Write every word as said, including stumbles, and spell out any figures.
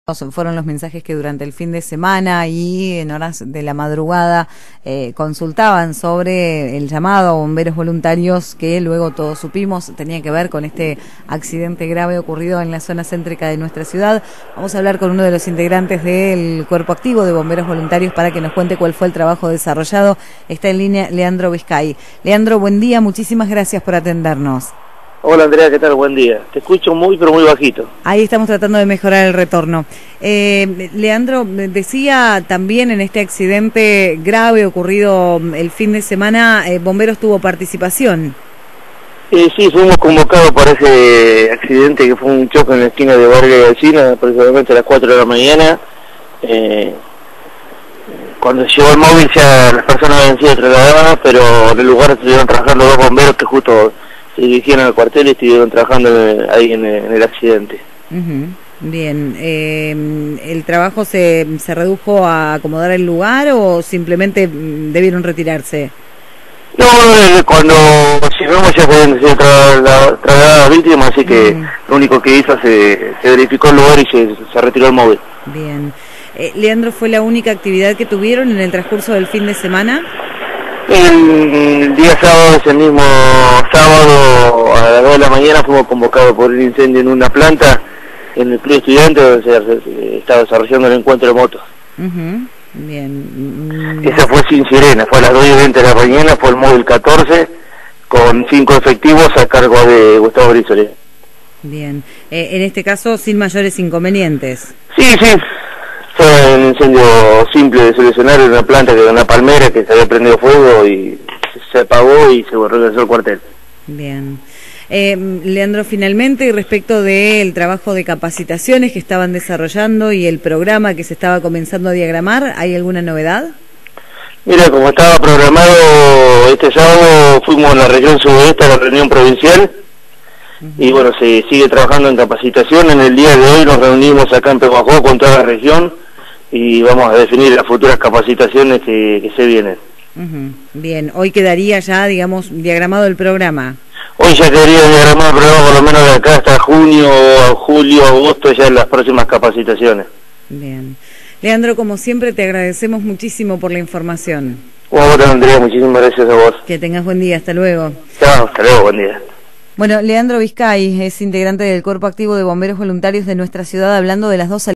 Fueron los mensajes que durante el fin de semana y en horas de la madrugada eh, consultaban sobre el llamado a bomberos voluntarios que luego todos supimos tenía que ver con este accidente grave ocurrido en la zona céntrica de nuestra ciudad. Vamos a hablar con uno de los integrantes del Cuerpo Activo de Bomberos Voluntarios para que nos cuente cuál fue el trabajo desarrollado. Está en línea Leandro Vizcay. Leandro, buen día, muchísimas gracias por atendernos. Hola Andrea, ¿qué tal? Buen día. Te escucho muy pero muy bajito. Ahí estamos tratando de mejorar el retorno. Eh, Leandro, decía también en este accidente grave ocurrido el fin de semana, eh, Bomberos tuvo participación. Eh, sí, fuimos convocados para ese accidente que fue un choque en la esquina de Vargas y Alsina, aproximadamente a las cuatro de la mañana. Eh, cuando llegó el móvil ya las personas habían sido trasladadas, pero en el lugar estuvieron trabajando dos bomberos que justo se dirigieron al cuartel y estuvieron trabajando ahí en el, en el accidente. Uh-huh. Bien, eh, ¿el trabajo se, se redujo a acomodar el lugar o simplemente debieron retirarse? No, cuando llegamos ya se habían sido trasladadas víctimas, así que uh-huh. Lo único que hizo se, se verificó el lugar y se, se retiró el móvil. Bien. Eh, Leandro, ¿fue la única actividad que tuvieron en el transcurso del fin de semana? El día sábado, ese mismo sábado, a las dos de la mañana, fuimos convocados por un incendio en una planta en el Club Estudiante, donde se estaba desarrollando el encuentro de motos. Uh-huh. Bien. Esa fue sin sirena, fue a las dos y veinte de la mañana, fue el móvil catorce, con cinco efectivos a cargo de Gustavo Brizola. Bien. Eh, en este caso, sin mayores inconvenientes. Sí, sí. Fue un incendio simple de solucionar en una planta que era una palmera que se había prendido fuego y se apagó y se regresó al cuartel. Bien. Eh, Leandro, finalmente, respecto del trabajo de capacitaciones que estaban desarrollando y el programa que se estaba comenzando a diagramar, ¿hay alguna novedad? Mira, como estaba programado este sábado, fuimos a la región sudeste a la reunión provincial. Uh-huh. Y bueno, se sigue trabajando en capacitación. En el día de hoy nos reunimos acá en Pehuajó con toda la región y vamos a definir las futuras capacitaciones que, que se vienen. Uh-huh. Bien, hoy quedaría ya, digamos, diagramado el programa. Hoy ya quedaría diagramado el programa por lo menos de acá hasta junio, julio, agosto, ya en las próximas capacitaciones. Bien. Leandro, como siempre, te agradecemos muchísimo por la información. Bueno, Andrea, muchísimas gracias a vos. Que tengas buen día, hasta luego. Chao, hasta luego, buen día. Bueno, Leandro Vizcay es integrante del Cuerpo Activo de Bomberos Voluntarios de nuestra ciudad, hablando de las dos